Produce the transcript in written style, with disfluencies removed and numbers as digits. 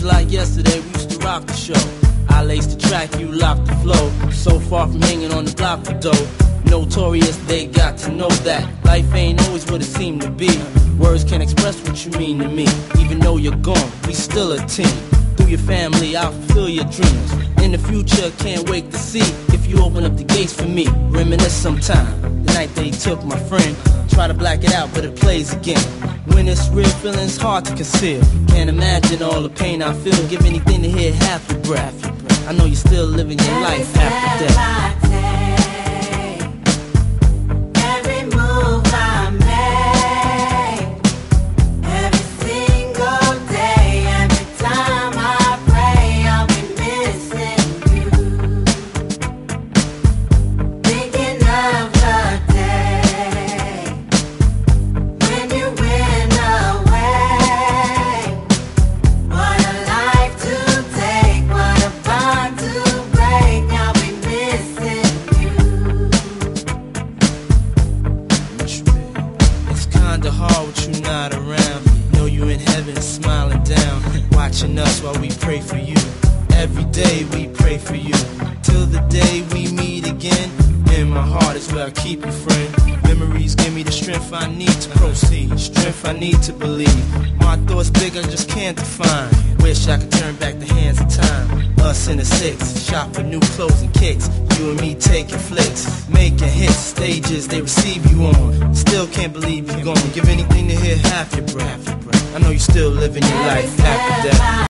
like yesterday, we used to rock the show. I laced the track, you locked the flow. So far from hanging on the block for dough. Notorious, they got to know that life ain't always what it seemed to be. Words can't express what you mean to me. Even though you're gone, we still a team. Through your family, I'll fulfill your dreams. In the future, can't wait to see if you open up the gates for me. Reminisce sometime, the night they took my friend. Try to black it out, but it plays again. When it's real, feeling's hard to conceal. Can't imagine all the pain I feel. Give anything to hear half your breath. I know you're still living your life after death. Hard with you not around. Know you in heaven smiling down, watching us while we pray for you. Every day we pray for you, till the day we meet again. In my heart is where I keep you, friend. Memories give me the strength I need to proceed, strength I need to believe. My thoughts big, I just can't define. Wish I could turn back the hands of time. Us in the six, shop for new clothes and kicks. You and me taking flicks, making hits, stages they receive you on. Still can't believe you're gone. Give anything to hear half your breath. I know you're still living your life after death.